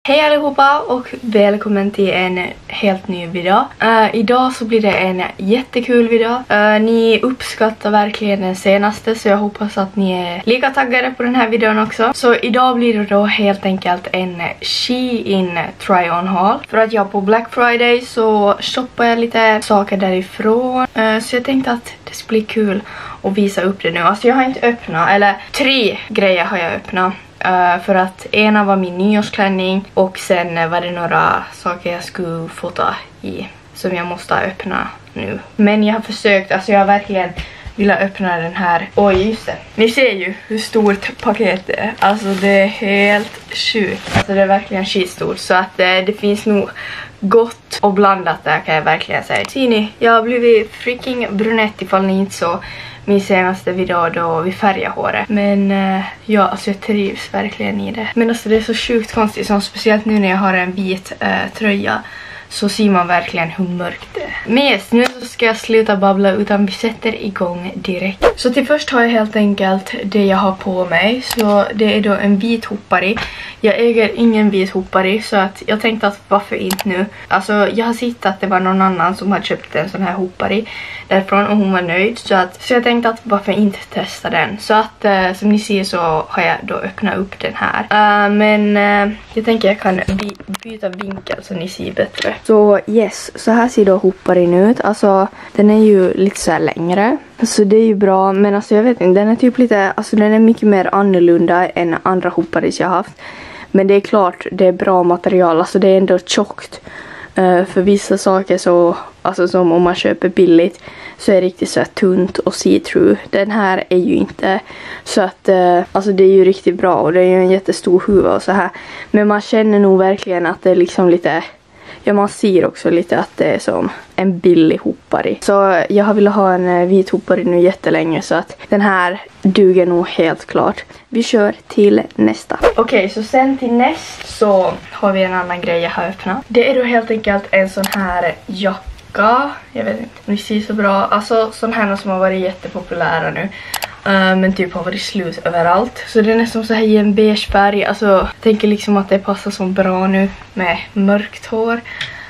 Hej allihopa och välkommen till en helt ny video. Idag så blir det en jättekul video. Ni uppskattar verkligen den senaste, så jag hoppas att ni är lika taggade på den här videon också. Så idag blir det då helt enkelt en Shein try-on haul. För att jag på Black Friday så shoppar jag lite saker därifrån. Så jag tänkte att det skulle bli kul att visa upp det nu. Alltså jag har inte öppnat, eller 3 grejer har jag öppnat. För att ena var min nyårsklänning och sen var det några saker jag skulle fota i som jag måste öppna nu. Men jag har försökt, alltså jag har verkligen vill öppna den här. Oj, just det. Ni ser ju hur stort paket det är. Alltså det är helt sjukt. Alltså det är verkligen skitstort, så att det finns nog gott och blandat där, kan jag verkligen säga. Ser ni, jag har blivit freaking brunett ifall ni inte så min senaste video då vi färgar håret. Men ja, alltså jag trivs verkligen i det. Men alltså det är så sjukt konstigt, som speciellt nu när jag har en vit tröja. Så ser man verkligen hur mörkt det är. Men nu så ska jag sluta babbla, utan vi sätter igång direkt. Så till först har jag helt enkelt det jag har på mig. Så det är då en vit hoppari. Jag äger ingen vit hoppari, så att jag tänkte att varför inte nu. Alltså jag har sett att det var någon annan som har köpt en sån här hoppari därifrån och hon var nöjd. Så jag tänkte att varför inte testa den. Så att som ni ser så har jag då öppnat upp den här. Men jag tänker jag kan byta vinkel så ni ser bättre. Så yes, så här ser då hopparin ut. Alltså den är ju lite så här längre. Så det är ju bra, men alltså jag vet inte, den är typ lite, alltså den är mycket mer annorlunda än andra hopparis jag har haft. Men det är klart, det är bra material, alltså det är ändå tjockt. För vissa saker så, alltså som om man köper billigt, så är det riktigt så här tunt och see-through. Den här är ju inte, så att alltså det är ju riktigt bra och det är ju en jättestor huva och så här. Men man känner nog verkligen att det är liksom lite, ja, man ser också lite att det är som en billig hoppari. Så jag har velat ha en vit hoppari nu jättelänge, så att den här duger nog helt klart. Vi kör till nästa. Okej, så sen till näst så har vi en annan grej jag har öppnat. Det är då helt enkelt en sån här jacka. Jag vet inte om ni ser så bra. Alltså sån här som har varit jättepopulära nu. Men typ har varit slut överallt. Så den är som så här i en beige färg. Alltså jag tänker liksom att det passar så bra nu med mörkt hår.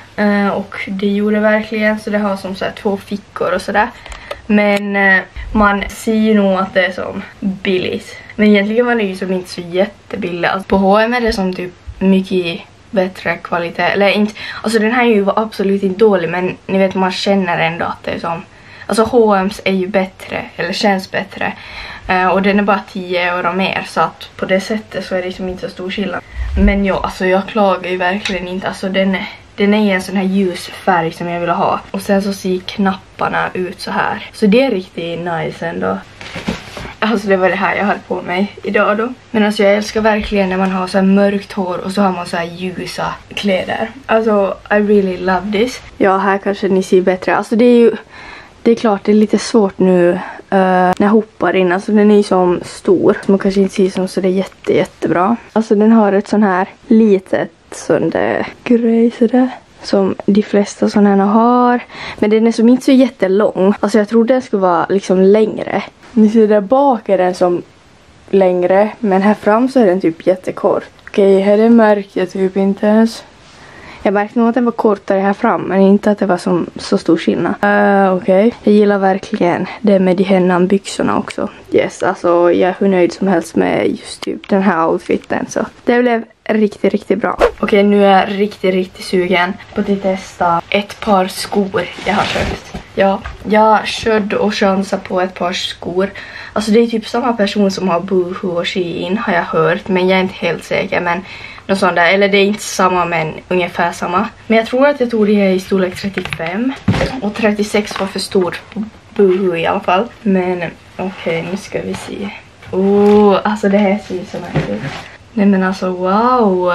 Och det gjorde verkligen. Så det har som så här 2 fickor och sådär. Men man ser ju nog att det är som billigt. Men egentligen var det ju som inte så jättebilligt. Alltså, på H&M är det som typ mycket bättre kvalitet. Eller inte, alltså den här är ju absolut inte dålig, men ni vet, man känner ändå att det är som, alltså H&M's är ju bättre, eller känns bättre. Och den är bara 10 euro mer, så att på det sättet så är det liksom inte så stor skillnad. Men ja, alltså jag klagar ju verkligen inte. Alltså den är en sån här ljus färg som jag vill ha. Och sen så ser knapparna ut så här. Så det är riktigt nice ändå. Alltså det var det här jag hade på mig idag då. Men alltså jag älskar verkligen när man har så här mörkt hår och så har man så här ljusa kläder. Alltså I really love this. Ja, här kanske ni ser bättre. Alltså det är klart det är lite svårt nu när jag hoppar in. Alltså den är ju som stor. Man kanske inte ser som så det är jättebra. Alltså den har ett sån här litet sån där grej sådär. Som de flesta sådana här har. Men den är som inte så jättelång. Alltså jag trodde den skulle vara liksom längre. Ni ser där bak är den som längre. Men här fram så är den typ jättekort. Okej, här märkte jag typ inte ens. Jag märkte nog att den var kortare här fram. Men inte att det var som så stor skillnad. Okej. Jag gillar verkligen det med de här byxorna också. Yes, alltså jag är hur nöjd som helst med just typ den här outfiten. Så det blev riktigt bra. Okej, nu är jag riktigt sugen på att testa ett par skor jag har köpt. Ja, jag körde och chansade på ett par skor. Alltså det är typ samma person som har Boohoo och Shein, har jag hört. Men jag är inte helt säker, men något sånt där. Eller det är inte samma, men ungefär samma. Men jag tror att jag tog det här i storlek 35. Och 36 var för stort på Boohoo i alla fall. Men okej, nu ska vi se. Alltså det här ser ju så nice ut. Nej men alltså wow.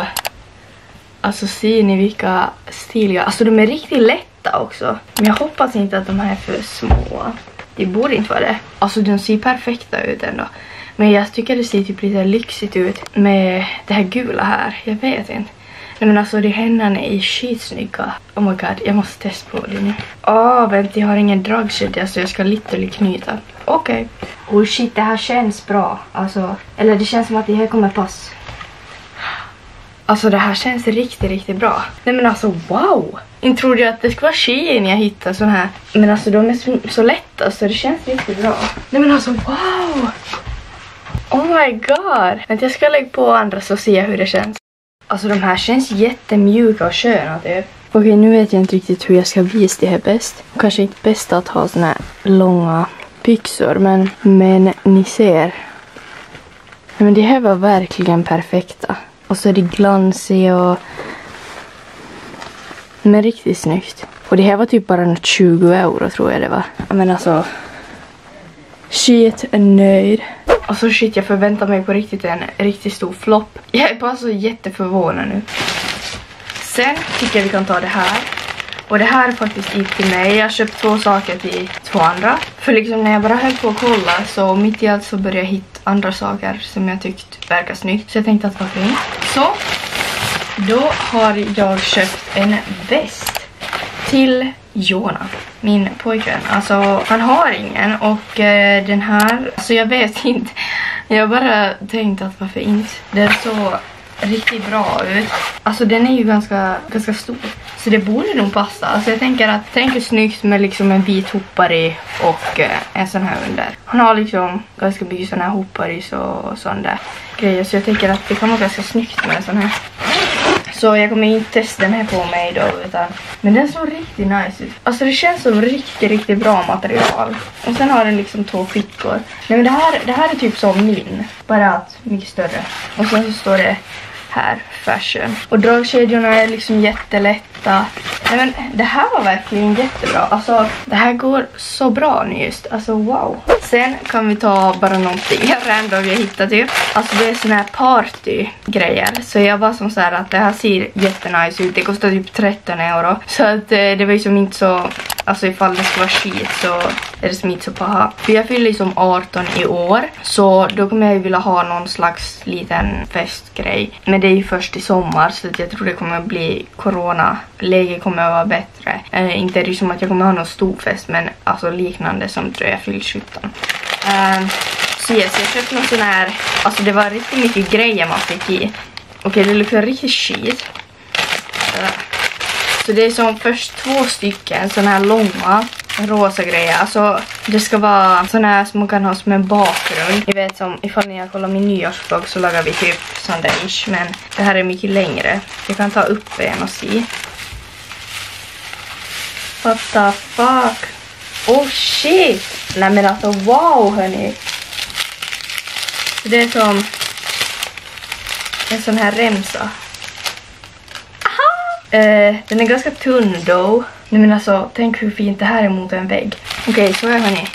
Alltså ser ni vilka stiliga. Alltså de är riktigt lätta också. Men jag hoppas inte att de här är för små. Det borde inte vara det. Alltså de ser perfekta ut ändå. Men jag tycker det ser typ lite lyxigt ut med det här gula här. Jag vet inte. Nej men alltså de händerna är skitsnygga. Oh my god, jag måste testa på det nu. Vänta, jag har ingen dragkedja så jag ska lite knyta. Okej. Oh shit, det här känns bra. Alltså, eller det känns som att det här kommer pass. Alltså det här känns riktigt bra. Nej men alltså wow. Inte trodde jag att det skulle vara Shein jag hittade sån här. Men alltså de är så lätta så det känns riktigt bra. Nej men alltså wow. Oh my god. Men jag ska lägga på andra så se hur det känns. Alltså de här känns jättemjuka och sköna typ. Okej, nu vet jag inte riktigt hur jag ska visa det här bäst. Kanske inte bäst att ha såna här långa byxor, men ni ser. Men det här var verkligen perfekta. Och så är det glansig och... Men riktigt snyggt. Och det här var typ bara 20 euro tror jag det var. Men alltså... Shit, är nöjd. Alltså shit, jag förväntar mig på riktigt en riktigt stor flopp. Jag är bara så jätteförvånad nu. Sen tycker jag vi kan ta det här. Och det här är faktiskt inte till mig. Jag har köpt 2 saker till 2 andra. För liksom när jag bara höll på att kolla så mitt i allt så började jag hitta andra saker som jag tyckte verkar snyggt. Så jag tänkte att varför inte. Så då har jag köpt en väst till Jona, min pojkvän. Alltså han har ingen och den här, alltså jag vet inte. Jag bara tänkte att varför inte. Den så riktigt bra ut. Alltså den är ju ganska stor. Så det borde nog passa. Alltså jag tänker att tänk snyggt med liksom en vit hoppare och en sån här under. Han har liksom ganska mycket såna här hoppare och sån där grejer. Så jag tänker att det kan vara ganska snyggt med en sån här. Så jag kommer inte testa den här på mig då utan, men den såg riktigt nice ut. Alltså det känns som riktigt bra material. Och sen har den liksom 2 fickor. Nej men det här är typ som min, bara att mycket större. Och sen så står det här fashion. Och dragkedjorna är liksom jättelätta. Nej men det här var verkligen jättebra. Alltså det här går så bra nu just. Alltså wow. Sen kan vi ta bara någonting random jag hittat typ. Alltså det är såna här partygrejer. Så jag var som så här att det här ser jättenice ut. Det kostar typ 13 euro. Så att det var ju som inte så... Alltså ifall det ska vara skit så är det som inte så paha. För jag fyller liksom 18 i år. Så då kommer jag ju vilja ha någon slags liten festgrej. Men det är ju först i sommar så att jag tror det kommer att bli corona. Läget kommer att vara bättre. Inte är det som att jag kommer att ha någon stor fest. Men alltså liknande som tror jag fyller 17. Så yes, jag köpte någon sån här. Alltså det var riktigt mycket grejer man fick i. Okej, det luktar riktigt skit. Så det är som först 2 stycken såna här långa rosa grejer. Alltså det ska vara såna här som man kan ha som en bakgrund. Ni vet som ifall ni har kollat min nyårsvlogg så lagar vi typ sån där ish. Men det här är mycket längre. Jag kan ta upp en och se. What the fuck? Oh shit! Nej men alltså wow hörni. Det är som en sån här remsa. Den är ganska tunn då. Nej men alltså, tänk hur fint det här är mot en vägg. Okej, så är hörni.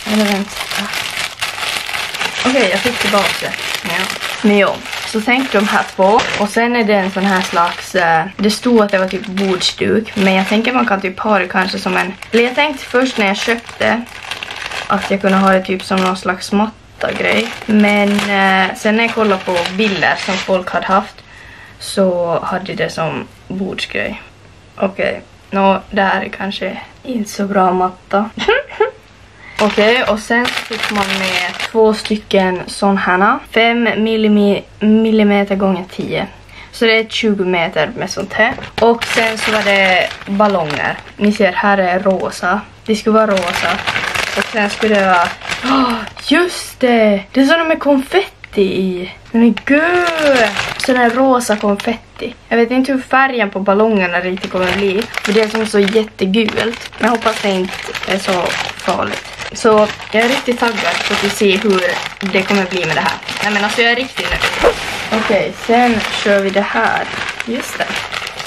Okej, jag fick tillbaka det. Ja. Men jo, så tänk de här 2. Och sen är det en sån här slags... det stod att det var typ bordsduk. Men jag tänker man kan typ ha det kanske som en... Eller jag tänkte först när jag köpte att jag kunde ha det typ som någon slags matta-grej. Men sen när jag kollade på bilder som folk hade haft så hade det som bordsgrej. Okej, det här är kanske inte så bra matta. Okej, och sen fick man med 2 stycken sån här. 5 millimeter gånger 10. Så det är 20 meter med sånt här. Och sen så var det ballonger. Ni ser, här är rosa. Det skulle vara rosa. Och sen skulle det vara... just det! Det är såna med konfetti i. Men gud! Sån här rosa konfetti. Jag vet inte hur färgen på ballongerna riktigt kommer att bli. För det är som så jättegult. Men jag hoppas det inte är så farligt. Så jag är riktigt taggad på att se hur det kommer att bli med det här. Nej men alltså jag är riktigt nöjd. Okej, sen kör vi det här. Just det.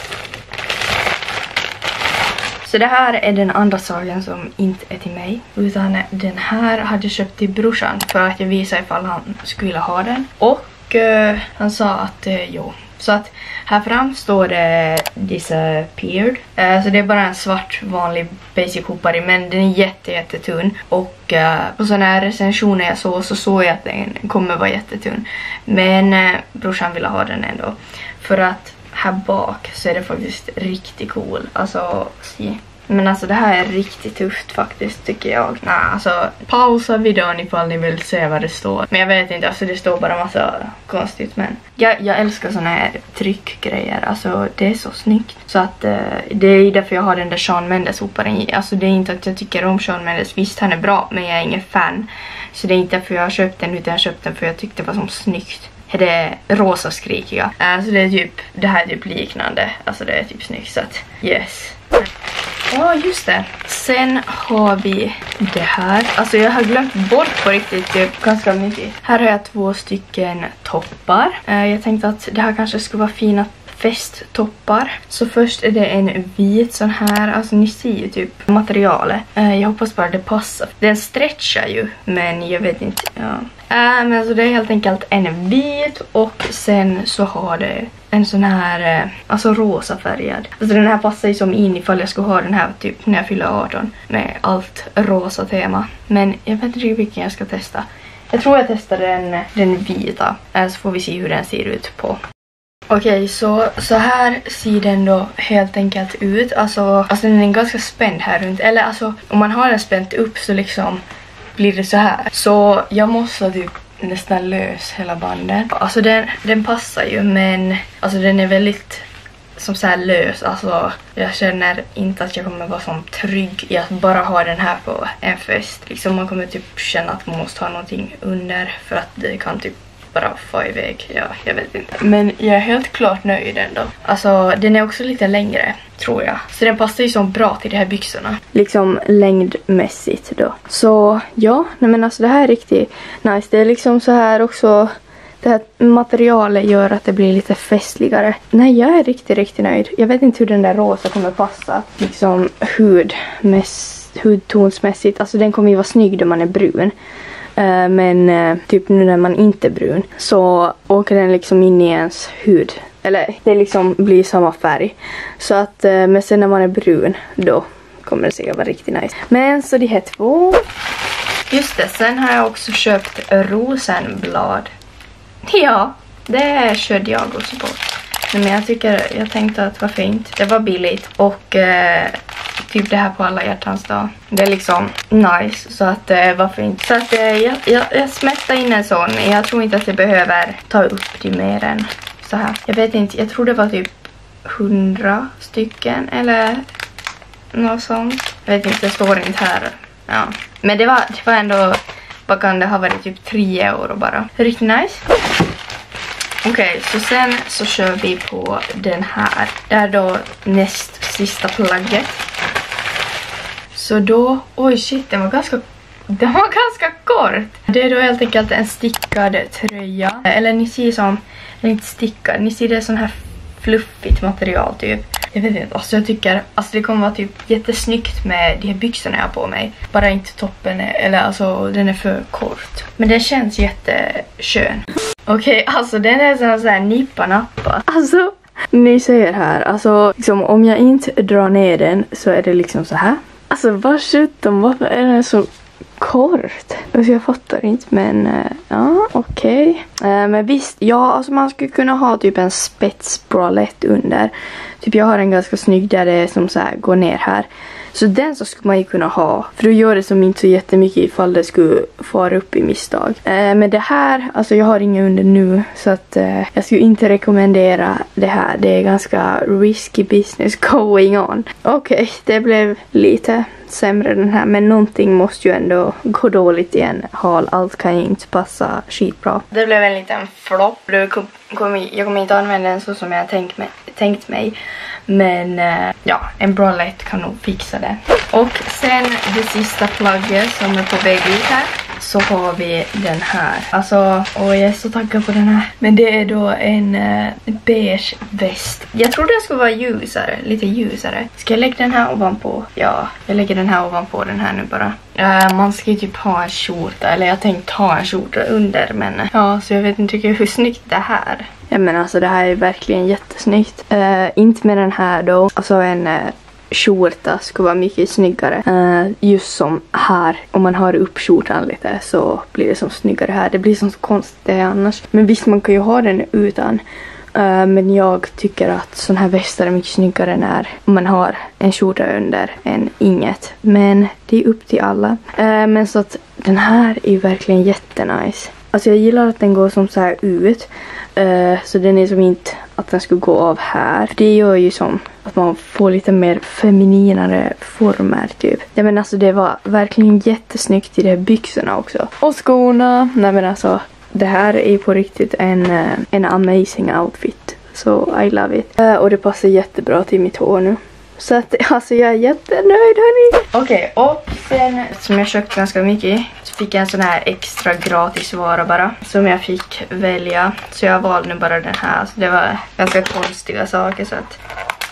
Så det här är den andra saken som inte är till mig. Utan den här hade jag köpt till brorsan för att jag visade ifall han skulle ha den. Och han sa att jo. Så att här fram står det disappeared. Så det är bara en svart vanlig basic hoppare. Men den är jättetunn. Och på sådana här recensioner jag såg jag att den kommer vara jättetunn. Men brorsan ville ha den ändå. För att här bak så är det faktiskt riktigt cool. Alltså, se. Men alltså det här är riktigt tufft faktiskt tycker jag. Nej, alltså pausa videon ifall ni vill se vad det står. Men jag vet inte, alltså det står bara massa konstigt. Men jag älskar såna här tryckgrejer. Alltså det är så snyggt. Så att det är därför jag har den där Shawn Mendes-operan i. Alltså det är inte att jag tycker om Shawn Mendes. Visst, han är bra, men jag är ingen fan. Så det är inte därför jag har köpt den, utan jag köpt den för jag tyckte det var så snyggt. Det är rosa skrikiga. Alltså det är typ, det här är typ liknande. Alltså det är typ snyggt, så att yes. Just det. Sen har vi det här. Alltså jag har glömt bort på riktigt typ ganska mycket. Här har jag 2 stycken toppar. Jag tänkte att det här kanske skulle vara fina festtoppar. Så först är det en vit sån här. Alltså ni ser ju typ materialet. Jag hoppas bara det passar. Den stretchar ju, men jag vet inte. Ja. Men alltså det är helt enkelt en vit och sen så har det en sån här, alltså rosa färgad. Alltså den här passar ju som in ifall jag skulle ha den här typ när jag fyller 18 med allt rosa tema. Men jag vet inte vilken jag ska testa. Jag tror jag testar den vita. Så får vi se hur den ser ut på. Okej, så här ser den då helt enkelt ut. Alltså den är ganska spänd här runt. Eller alltså om man har den spänt upp så liksom blir det så här. Så jag måste typ nästan lös hela banden. Alltså den passar ju, men alltså den är väldigt som så här lös. Alltså jag känner inte att jag kommer vara så trygg i att bara ha den här på en fest. Liksom man kommer typ känna att man måste ha någonting under för att det kan typ bara få iväg. Ja, jag vet inte. Men jag är helt klart nöjd ändå. Alltså den är också lite längre, tror jag. Så den passar ju så bra till de här byxorna. Liksom längdmässigt då. Så ja, nej men alltså det här är riktigt nice. Det är liksom så här också. Det här materialet gör att det blir lite festligare. Nej, jag är riktigt nöjd. Jag vet inte hur den där rosa kommer passa. Liksom hudtonsmässigt. Alltså den kommer ju vara snygg när man är brun. Men typ nu när man inte är brun så åker den liksom in i ens hud. Eller det liksom blir samma färg. Så att, men sen när man är brun då kommer det säkert vara riktigt nice. Men så de här 2. Just det, sen har jag också köpt rosenblad. Ja, det körde jag också på. Men jag tänkte att det var fint. Det var billigt och typ det här på alla hjärtans dag. Det är liksom nice, så att det var fint. Så att jag smättar in en sån. Jag tror inte att jag behöver ta upp det mer än så här. Jag vet inte, jag tror det var typ 100 stycken eller något sånt. Jag vet inte, det står inte här. Ja. Men det var ändå, vad kan det ha varit, typ 3 euro bara. Riktigt nice. Okej, så sen så kör vi på den här. Det är då näst sista plagget. Så då, oj shit, den var ganska kort. Det är då helt enkelt en stickad tröja. Eller ni ser som, den är inte stickad, ni ser det är sån här fluffigt material typ. Jag vet inte, alltså jag tycker, alltså det kommer vara typ jättesnyggt med de här byxorna jag har på mig. Bara inte toppen, eller alltså den är för kort. Men den känns jätteskön. Okej, alltså den är så här nippa-nappa. Alltså, ni ser här, alltså liksom, om jag inte drar ner den så är det liksom så här. Alltså varför är den så kort? Alltså jag fattar inte, men ja, okej. Men visst, ja, alltså man skulle kunna ha typ en spetsbralett under. Typ jag har en ganska snygg där det är som så här går ner här. Så den så skulle man ju kunna ha. För då gör det som inte så jättemycket ifall det skulle fara upp i misstag. Men det här, alltså jag har inga under nu. Så att jag skulle inte rekommendera det här. Det är ganska risky business going on. Okej, det blev lite sämre den här. Men någonting måste ju ändå gå dåligt i en hal. Allt kan ju inte passa skitbra. Det blev en liten flopp. Jag kommer inte använda den så som jag tänkt mig. Men ja, en bralett kan nog fixa det. Och sen det sista plagget som är på väg ut här. Så har vi den här. Alltså, jag är så taggad på den här. Men det är då en beige väst. Jag tror den skulle vara ljusare, lite ljusare. Ska jag lägga den här ovanpå? Ja, jag lägger den här ovanpå den här nu bara. Man ska ju typ ha en skjorta, eller jag tänkte ha en skjorta under, men ja, så jag vet inte hur snyggt det här. Ja, men alltså det här är verkligen jättesnyggt. Inte med den här då. Alltså en skjorta skulle vara mycket snyggare. Just som här, om man har upp skjortan lite så blir det som snyggare här. Det blir som konstigt annars. Men visst, man kan ju ha den utan. Men jag tycker att sån här västar är mycket snyggare när man har en skjorta under än inget. Men det är upp till alla. Men så att den här är verkligen jättenice. Alltså jag gillar att den går som så här ut. Så den är som inte att den skulle gå av här. Det gör ju som att man får lite mer femininare former typ. Ja men alltså det var verkligen jättesnyggt i de här byxorna också. Och skorna. Nej men alltså det här är på riktigt en amazing outfit. Så I love it. Och det passar jättebra till mitt hår nu. Så att alltså jag är jättenöjd hörni. Okej, och sen som jag köpt ganska mycket så fick jag en sån här extra gratis vara bara. Som jag fick välja. Så jag valde nu bara den här. Så det var ganska konstiga saker så att.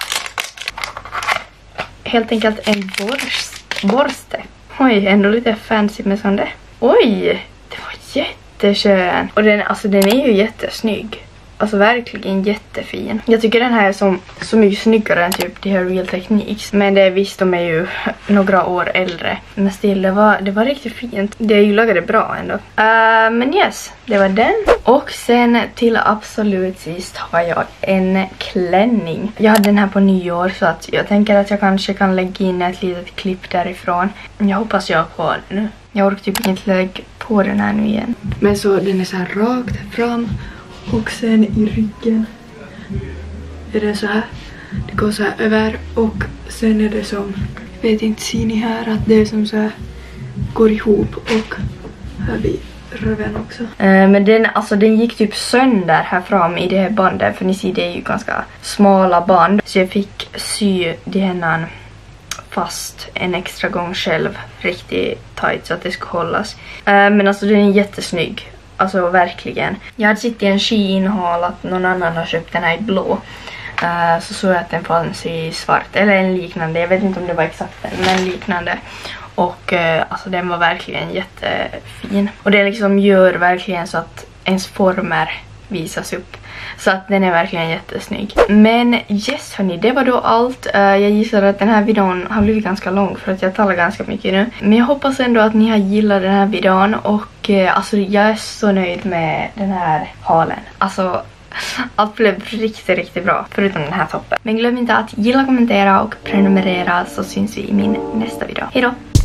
Helt enkelt en borste. Oj, ändå lite fancy med sån där. Oj, det var jätteskön. Och den är ju jättesnygg. Alltså verkligen jättefin. Jag tycker den här är så mycket snyggare än typ de här Real Techniques. Men det visst, de är ju några år äldre. Men still, det var riktigt fint. Det är ju lagade bra ändå. Men yes, det var den. Och sen till absolut sist har jag en klänning. Jag hade den här på nyår så att jag tänker att jag kanske kan lägga in ett litet klipp därifrån. Jag hoppas jag har kvar den nu. Jag orkar typ inte lägga på den här nu igen. Men så den är så här rakt fram. Och sen i ryggen är det så här. Det går så här över. Och sen är det som, jag vet inte, ser ni här att det är som så här går ihop. Och här vid röven också. Men den gick typ sönder här fram i det här bandet. För ni ser, det är ju ganska smala band. Så jag fick sy det här fast en extra gång själv. Riktigt tight så att det ska hållas. Men alltså den är jättesnygg. Alltså verkligen. Jag hade sett i en Shein-haul att någon annan har köpt den här i blå. Så såg jag att den fanns i svart. Eller en liknande. Jag vet inte om det var exakt den. Men liknande. Och alltså den var verkligen jättefin. Och det liksom gör verkligen så att ens former visas upp. Så att den är verkligen jättesnygg. Men yes hörni, det var då allt. Jag gissar att den här videon har blivit ganska lång för att jag talar ganska mycket nu. Men jag hoppas ändå att ni har gillat den här videon. Och alltså jag är så nöjd med den här halen. Alltså allt blev riktigt bra förutom den här toppen. Men glöm inte att gilla, kommentera och prenumerera så syns vi i min nästa video. Hej då!